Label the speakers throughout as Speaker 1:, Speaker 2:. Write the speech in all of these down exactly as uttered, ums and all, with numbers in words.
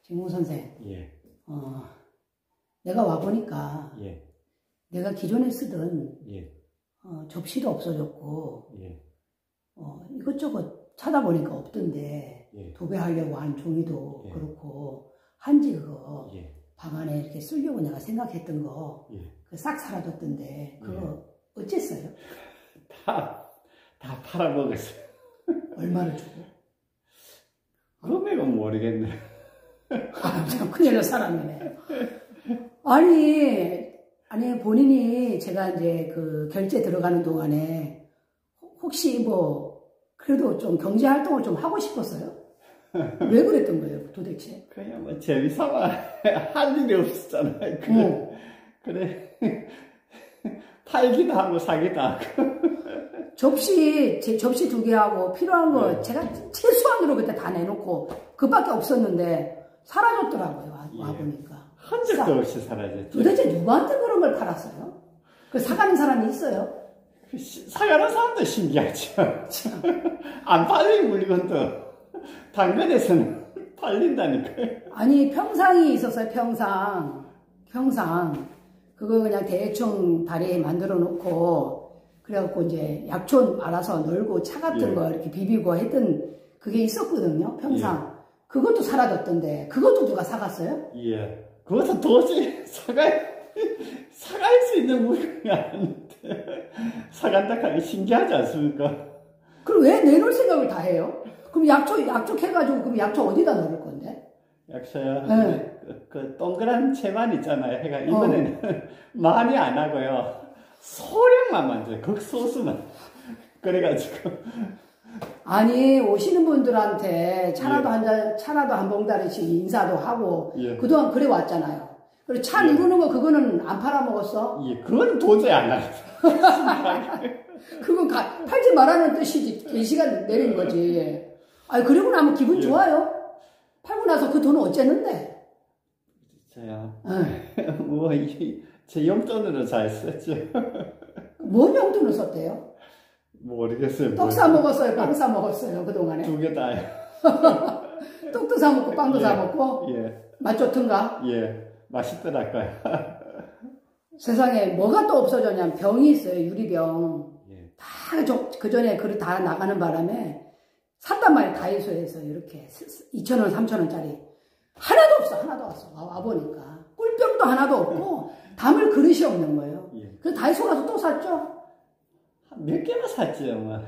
Speaker 1: 진공 선생,
Speaker 2: 예.
Speaker 1: 어, 내가 와보니까,
Speaker 2: 예.
Speaker 1: 내가 기존에 쓰던,
Speaker 2: 예.
Speaker 1: 어, 접시도 없어졌고,
Speaker 2: 예.
Speaker 1: 어, 이것저것 찾아보니까 없던데,
Speaker 2: 예.
Speaker 1: 도배하려고 한 종이도
Speaker 2: 예.
Speaker 1: 그렇고, 한지 그거,
Speaker 2: 예.
Speaker 1: 방 안에 이렇게 쓰려고 내가 생각했던 거,
Speaker 2: 예.
Speaker 1: 그 싹 사라졌던데, 그거 어쨌어요?
Speaker 2: 다, 다 팔아먹었어요.
Speaker 1: 얼마를 주고?
Speaker 2: 금액은 모르겠네.
Speaker 1: 아, 참 큰일 날 사람이네. 아니, 아니, 본인이 제가 이제 그 결제 들어가는 동안에 혹시 뭐, 그래도 좀 경제 활동을 좀 하고 싶었어요? 왜 그랬던 거예요, 도대체?
Speaker 2: 그냥 뭐 재미삼아 할 일이 없었잖아요. 그래.
Speaker 1: 어.
Speaker 2: 그래. 팔기도 하고 사기도 하고.
Speaker 1: 접시, 제 접시 두 개하고 필요한 거
Speaker 2: 네.
Speaker 1: 제가 최소한으로 그때 다 내놓고 그밖에 없었는데 사라졌더라고요, 와,
Speaker 2: 예.
Speaker 1: 와보니까.
Speaker 2: 한 적도 없이 사라졌죠.
Speaker 1: 도대체 누구한테 그런 걸 팔았어요? 그 사가는 사람이 있어요?
Speaker 2: 그 시, 사가는 사람도 신기하죠. 안 팔린 물건도 당근에서는 팔린다니까요.
Speaker 1: 아니, 평상이 있었어요, 평상. 평상. 그거 그냥 대충 다리에 만들어 놓고, 그래갖고 이제 약초 알아서 널고 차 같은
Speaker 2: 예.
Speaker 1: 거 이렇게 비비고 했던 그게 있었거든요, 평상. 예. 그것도 사라졌던데, 그것도 누가 사갔어요?
Speaker 2: 예. 그것도 도저히 사갈, 사갈 수 있는 물건이 아닌데, 사간다 하니 신기하지 않습니까?
Speaker 1: 그럼 왜 내놓을 생각을 다 해요? 그럼 약초, 약초 해가지고, 그럼 약초 어디다 넣을 건데?
Speaker 2: 약초요?
Speaker 1: 네.
Speaker 2: 그, 그 동그란 채만 있잖아요. 그러니까 이번에는 어. 많이 안 하고요. 소량만 만들어요. 극소수만. 그래가지고.
Speaker 1: 아니, 오시는 분들한테 차라도
Speaker 2: 예.
Speaker 1: 한 잔, 차라도 한 봉다리씩 인사도 하고,
Speaker 2: 예.
Speaker 1: 그동안 그래 왔잖아요. 그리고 차
Speaker 2: 예.
Speaker 1: 누르는 거 그거는 안 팔아먹었어?
Speaker 2: 예, 그건 도저히 안 나요.
Speaker 1: 그건 가, 팔지 말라는 뜻이지. 게시간 내린 거지. 아니, 그러고 나면 기분
Speaker 2: 예.
Speaker 1: 좋아요? 팔고 나서 그 돈은 어쨌는데?
Speaker 2: 저요.
Speaker 1: 응.
Speaker 2: 뭐, 이, 제 용돈으로 잘 썼죠.
Speaker 1: 뭔 용돈을 썼대요?
Speaker 2: 모르겠어요.
Speaker 1: 떡 사 먹었어요? 빵 사 먹었어요? 그동안에?
Speaker 2: 두 개 다요.
Speaker 1: 떡도 사 먹고 빵도
Speaker 2: 예.
Speaker 1: 사 먹고?
Speaker 2: 예.
Speaker 1: 맛 좋던가?
Speaker 2: 예. 맛있더라고요.
Speaker 1: 세상에 뭐가 또 없어졌냐면 병이 있어요. 유리병.
Speaker 2: 예.
Speaker 1: 다 그 전에 그릇 다 나가는 바람에 샀단 말이에요. 다이소에서 이렇게 이천 원, 삼천 원짜리. 하나도 없어. 하나도 없어. 와, 와보니까. 꿀병도 하나도 없고 담을 그릇이 없는 거예요.
Speaker 2: 예.
Speaker 1: 그래서 다이소 가서 또 샀죠.
Speaker 2: 몇 개만 샀지요, 뭐.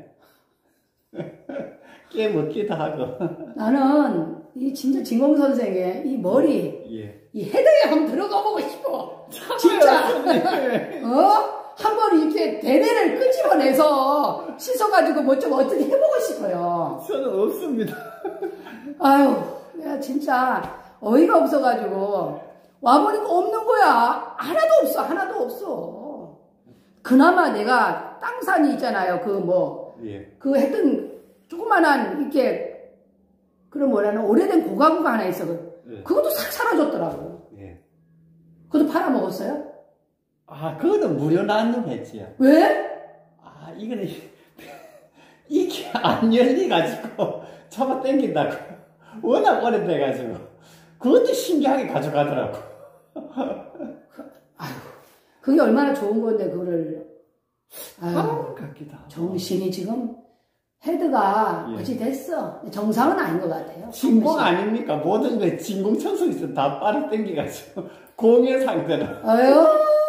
Speaker 2: 깨 먹기도 하고.
Speaker 1: 나는 이 진짜 진공 선생의 이 머리,
Speaker 2: 예.
Speaker 1: 이 헤드에 한번 들어가 보고 싶어. 진짜. 어? 한번 이렇게 대뇌를 끄집어내서 씻어가지고 뭐 좀 어떻게 해보고 싶어요.
Speaker 2: 저는 없습니다.
Speaker 1: 아유, 내가 진짜 어이가 없어가지고 와보니까 없는 거야. 하나도 없어. 하나도 없어. 그나마 내가 땅산이 있잖아요. 그 뭐,
Speaker 2: 예.
Speaker 1: 그 했던 조그만한 이렇게 그런 뭐라는 오래된 고가구가 하나 있어.
Speaker 2: 예.
Speaker 1: 그것도 싹 사라졌더라고.
Speaker 2: 예.
Speaker 1: 그것도 팔아먹었어요?
Speaker 2: 아, 그거는 무료 난동했지요.
Speaker 1: 왜?
Speaker 2: 아, 이거는, 이게 안 열리가지고, 잡아 당긴다고. 워낙 오래돼가지고. 그것도 신기하게 가져가더라고.
Speaker 1: 아유, 그게 얼마나 좋은 건데, 그거를. 아유,
Speaker 2: 아, 같기도 하고.
Speaker 1: 정신이 지금 헤드가
Speaker 2: 예.
Speaker 1: 어찌 됐어. 정상은 아닌 것 같아요.
Speaker 2: 진공 아닙니까? 모든 게 진공 청소기서 다 빨아 당겨가지고. 공연 상태로.
Speaker 1: 아유,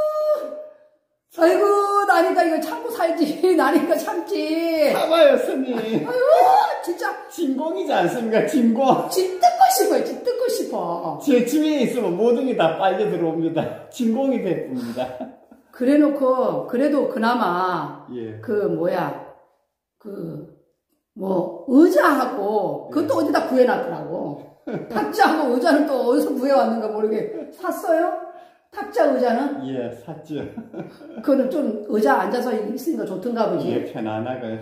Speaker 1: 아이고, 나니까 이거 참고 살지. 나니까 참지.
Speaker 2: 참아요, 스님.
Speaker 1: 아유, 진짜.
Speaker 2: 진공이지 않습니까? 진공.
Speaker 1: 지 뜯고 싶어요. 지 뜯고 싶어.
Speaker 2: 제 집에 있으면 모든 게 다 빨려 들어옵니다. 진공이 됐습니다.
Speaker 1: 그래 놓고, 그래도 그나마,
Speaker 2: 예.
Speaker 1: 그, 뭐야, 그, 뭐, 의자하고, 그것도
Speaker 2: 예.
Speaker 1: 어디다 구해놨더라고. 탁자하고 의자는 또 어디서 구해왔는가 모르게. 샀어요? 탁자 의자는?
Speaker 2: 예, 샀죠.
Speaker 1: 그거는 좀 의자 앉아서 있으니까 좋던가 보지.
Speaker 2: 예, 편안하고요.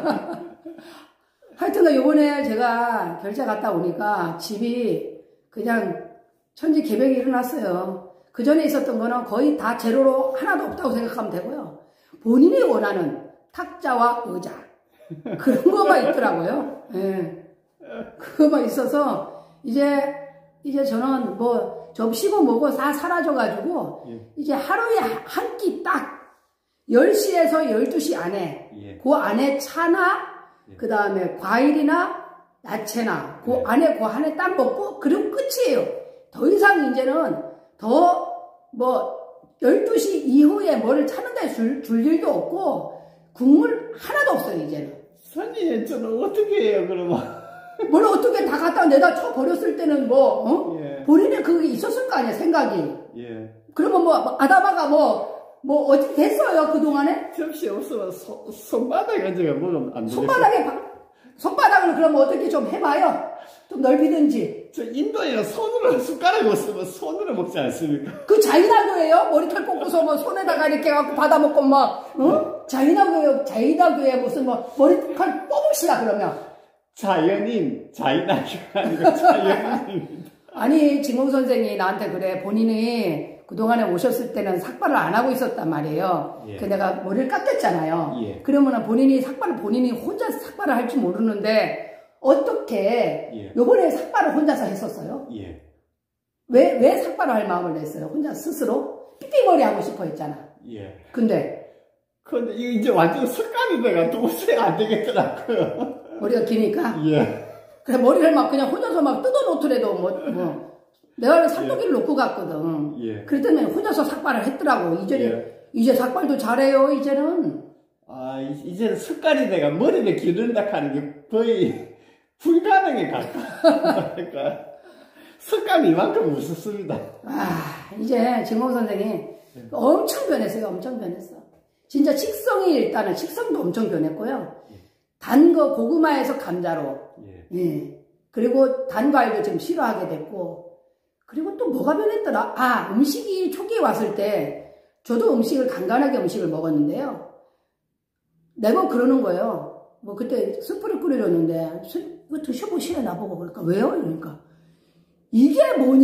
Speaker 1: 하여튼, 요번에 제가 결제 갔다 오니까 집이 그냥 천지 개벽이 일어났어요. 그 전에 있었던 거는 거의 다 제로로 하나도 없다고 생각하면 되고요. 본인이 원하는 탁자와 의자. 그런 거만 있더라고요. 예. 그거만 있어서 이제 이제 저는 뭐 접시고 뭐고 다 사라져가지고
Speaker 2: 예.
Speaker 1: 이제 하루에 한 끼 딱 열 시에서 열두 시 안에
Speaker 2: 예.
Speaker 1: 그 안에 차나
Speaker 2: 예.
Speaker 1: 그 다음에 과일이나 야채나 그
Speaker 2: 예.
Speaker 1: 안에 그 안에 딱 먹고 그리고 끝이에요. 더 이상 이제는 더 뭐 열두 시 이후에 뭐를 찾는데 줄, 줄 일도 없고 국물 하나도 없어요 이제는.
Speaker 2: 선생님 저는 어떻게 해요 그러면?
Speaker 1: 뭘 어떻게 다 갖다 내다 쳐 버렸을 때는 뭐 어?
Speaker 2: 예.
Speaker 1: 본인의 그게 있었을 거 아니야 생각이.
Speaker 2: 예.
Speaker 1: 그러면 뭐 아다바가 뭐 뭐 어떻게 됐어요 그 동안에?
Speaker 2: 접시 없으면 손, 손바닥에 얹어가 먹으면 안 되겠어요?
Speaker 1: 손바닥에 바, 손바닥을 그러면 어떻게 좀 해봐요. 좀 넓이든지.
Speaker 2: 저 인도에 손으로 숟가락 없으면 손으로 먹지 않습니까?
Speaker 1: 그 자이나교예요? 머리털 꽂고서 뭐 손에다가 이렇게 갖고 받아 먹고 막 어? 자이나교예요. 자이나교에 무슨 뭐 머리털 뽑으시라 그러면.
Speaker 2: 자연인 자이나교가 아니고 자연인입니다.
Speaker 1: 아니 진공 선생이 나한테 그래. 본인이 그동안에 오셨을 때는 삭발을 안 하고 있었단 말이에요.
Speaker 2: 예.
Speaker 1: 그 내가 머리를 깎였잖아요.
Speaker 2: 예.
Speaker 1: 그러면은 본인이 삭발을 본인이 혼자 삭발을 할 줄 모르는데 어떻게
Speaker 2: 예.
Speaker 1: 요번에 삭발을 혼자서 했었어요?
Speaker 2: 예.
Speaker 1: 왜, 왜 삭발을 할 마음을 냈어요? 혼자 스스로? 삐삐머리 하고 싶어 했잖아.
Speaker 2: 예.
Speaker 1: 근데
Speaker 2: 근데 이거 이제 완전 습관이 돼가 도저히 안 되겠더라고요.
Speaker 1: 머리가 기니까?
Speaker 2: 예.
Speaker 1: 그래 머리를 막 그냥 혼자서 막 뜯어놓더라도 뭐, 뭐 내가 삭도기를 놓고 갔거든.
Speaker 2: 예.
Speaker 1: 그랬더니 혼자서 삭발을 했더라고. 이제,
Speaker 2: 예.
Speaker 1: 이제 삭발도 잘해요, 이제는.
Speaker 2: 아, 이제는 습관이 돼가 머리를 기른다 하는 게 거의 불가능에 가까우니까 습관이 이만큼 무섭습니다.
Speaker 1: 아, 이제 진공 선생이 엄청 변했어요. 엄청 변했어. 진짜 식성이 일단은 식성도 엄청 변했고요. 단 거 고구마에서 감자로.
Speaker 2: 예.
Speaker 1: 예. 그리고 단 과일도 지금 싫어하게 됐고. 그리고 또 뭐가 변했더라? 아, 음식이 초기에 왔을 때 저도 음식을 간간하게 음식을 먹었는데요. 내가 그러는 거예요. 뭐 그때 스프를 끓여줬는데 이거 드셔보시래 나보고. 그러니까 왜요? 이러니까 이게 뭐냐?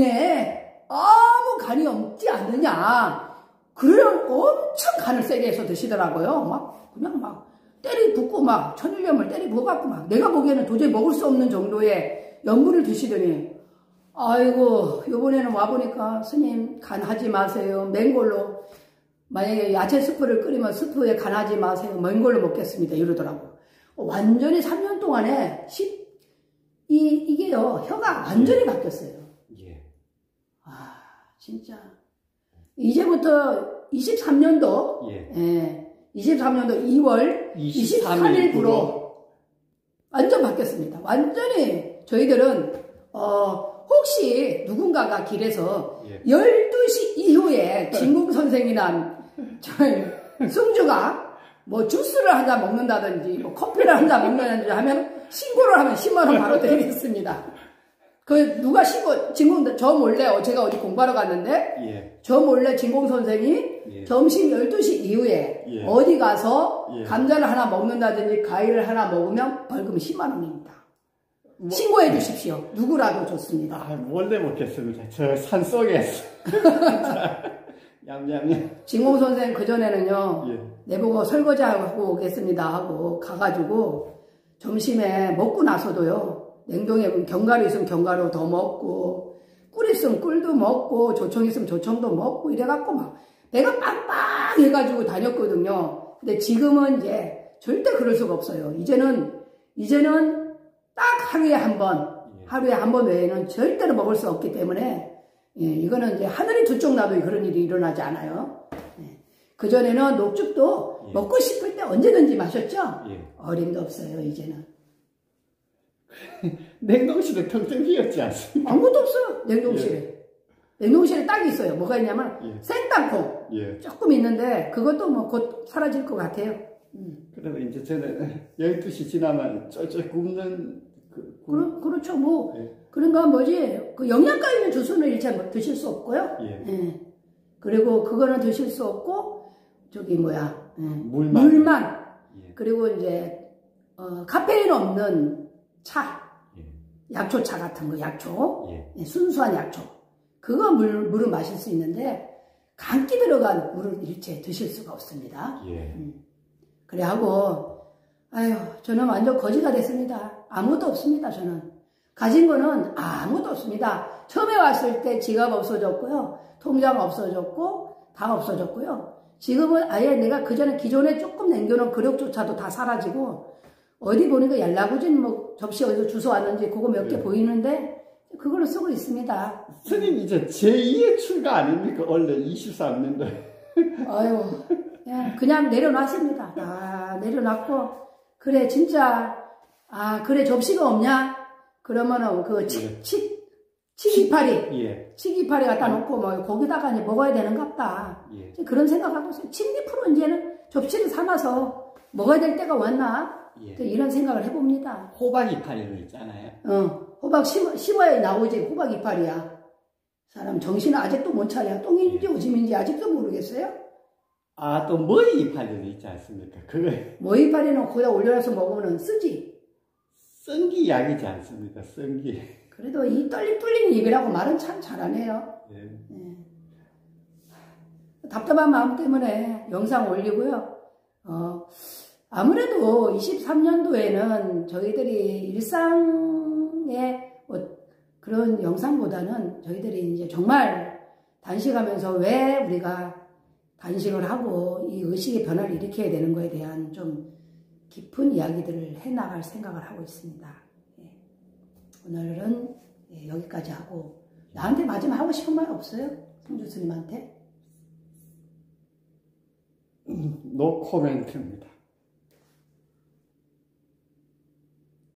Speaker 1: 아무 간이 없지 않느냐? 그럼 엄청 간을 세게 해서 드시더라고요. 막 그냥 막 때리 붓고 막 천일염을 때리 부어갖고 막 내가 보기에는 도저히 먹을 수 없는 정도의 염분을 드시더니 아이고 요번에는 와보니까 스님 간하지 마세요. 맹골로 만약에 야채 스프를 끓이면 스프에 간하지 마세요. 맹골로 먹겠습니다. 이러더라고. 완전히 삼 년 동안에 십, 이, 이게요 혀가 완전히 바뀌었어요.
Speaker 2: 예.
Speaker 1: 아 진짜 이제부터 이십삼 년도
Speaker 2: 예.
Speaker 1: 예, 이십삼 년도 이월 이십삼 일부로 완전 바뀌었습니다. 완전히 저희들은 어 혹시 누군가가 길에서
Speaker 2: 예.
Speaker 1: 열두 시 이후에 진국 선생이나 저희 승주가 뭐 주스를 한 잔 먹는다든지 뭐 커피를 한 잔 먹는다든지 하면 신고를 하면 십만 원 바로 드리겠습니다. 그 누가 신고 진공 저 몰래 제가 어디 공부하러 갔는데
Speaker 2: 예.
Speaker 1: 저 몰래 진공 선생이
Speaker 2: 예.
Speaker 1: 점심 열두 시 이후에
Speaker 2: 예.
Speaker 1: 어디 가서
Speaker 2: 예.
Speaker 1: 감자를 하나 먹는다든지 과일을 하나 먹으면 벌금 십만 원입니다.
Speaker 2: 뭐,
Speaker 1: 신고해 주십시오. 누구라도 좋습니다.
Speaker 2: 아, 몰래 먹겠습니다. 저 산속에서. 얌얌얌.
Speaker 1: 진공 선생 그전에는요.
Speaker 2: 예.
Speaker 1: 내보고 설거지하고 오겠습니다 하고 가가지고 점심에 먹고 나서도요. 냉동에 견과류 있으면 견과류 더 먹고 꿀 있으면 꿀도 먹고 조청 있으면 조청도 먹고 이래갖고 막 배가 빵빵 해가지고 다녔거든요. 근데 지금은 이제 절대 그럴 수가 없어요. 이제는 이제는 딱 하루에 한 번, 하루에 한 번 외에는 절대로 먹을 수 없기 때문에 예, 이거는 이제 하늘이 두 쪽 나도 그런 일이 일어나지 않아요. 예. 그전에는 녹즙도
Speaker 2: 예.
Speaker 1: 먹고 싶을 때 언제든지 마셨죠?
Speaker 2: 예.
Speaker 1: 어림도 없어요, 이제는.
Speaker 2: 냉동실에 텅텅 비었지 않습니까?
Speaker 1: 아무것도 없어요, 냉동실에. 예. 냉동실에 딱 있어요. 뭐가 있냐면
Speaker 2: 예.
Speaker 1: 생땅콩
Speaker 2: 예.
Speaker 1: 조금 있는데 그것도 뭐 곧 사라질 것 같아요. 음.
Speaker 2: 그러면 이제 저는 열두 시 지나면 쫄쫄 굽는 그, 굽...
Speaker 1: 그러, 그렇죠. 뭐
Speaker 2: 예.
Speaker 1: 그런가 뭐지 그 영양가 있는 주스는 일체 드실 수 없고요.
Speaker 2: 예.
Speaker 1: 예. 그리고 그거는 드실 수 없고 저기 뭐야 예.
Speaker 2: 물만,
Speaker 1: 물만.
Speaker 2: 예.
Speaker 1: 그리고 이제 어, 카페인 없는 차,
Speaker 2: 예.
Speaker 1: 약초차 같은 거 약초,
Speaker 2: 예.
Speaker 1: 예, 순수한 약초 그거 물, 물은 마실 수 있는데 감기 들어간 물을 일체 드실 수가 없습니다.
Speaker 2: 예.
Speaker 1: 음. 그래 하고 아유 저는 완전 거지가 됐습니다. 아무것도 없습니다. 저는 가진 거는 아무것도 없습니다. 처음에 왔을 때 지갑 없어졌고요. 통장 없어졌고 다 없어졌고요. 지금은 아예 내가 그전에 기존에 조금 남겨놓은 그력조차도 다 사라지고 어디 보니까 연락오진 뭐 접시 어디서 주워 왔는지 그거 몇 개 네. 보이는데 그걸로 쓰고 있습니다.
Speaker 2: 스님 이제 제이의 출가 아닙니까? 원래 이십삼 년도에.
Speaker 1: 아유, 그냥, 그냥 내려놨습니다. 아, 내려놨고 그래 진짜 아 그래 접시가 없냐? 그러면은 그 치, 예. 치, 치기파리
Speaker 2: 예.
Speaker 1: 치기파리 갖다 놓고 뭐 거기다가 이제 먹어야 되는갑다. 예. 그런 생각하고 있어요. 칠십프로 이제는 접시를 삼아서 먹어야 될 때가 왔나? 예. 이런 생각을 해봅니다.
Speaker 2: 호박 이파리도 있잖아요.
Speaker 1: 어, 호박 씹, 씹어야 나오지 호박 이파리야. 사람 정신은 아직도 못 차려. 똥인지 오줌인지 아직도 모르겠어요?
Speaker 2: 아, 또 머리 이파리도 있지 않습니까? 그거.
Speaker 1: 머리 이파리는 거기다 올려놔서 먹으면 쓰지.
Speaker 2: 쓴기 약이지 않습니까? 쓴기.
Speaker 1: 그래도 이 떨림 뚫린 입이라고 말은 참 잘하네요. 예. 예. 답답한 마음 때문에 영상 올리고요. 어, 아무래도 이십삼 년도에는 저희들이 일상의 뭐 그런 영상보다는 저희들이 이제 정말 단식하면서 왜 우리가 단식을 하고 이 의식의 변화를 일으켜야 되는 거에 대한 좀 깊은 이야기들을 해나갈 생각을 하고 있습니다. 예. 오늘은 예, 여기까지 하고 나한테 마지막 하고 싶은 말 없어요? 성주 스님한테?
Speaker 2: 노 코멘트입니다.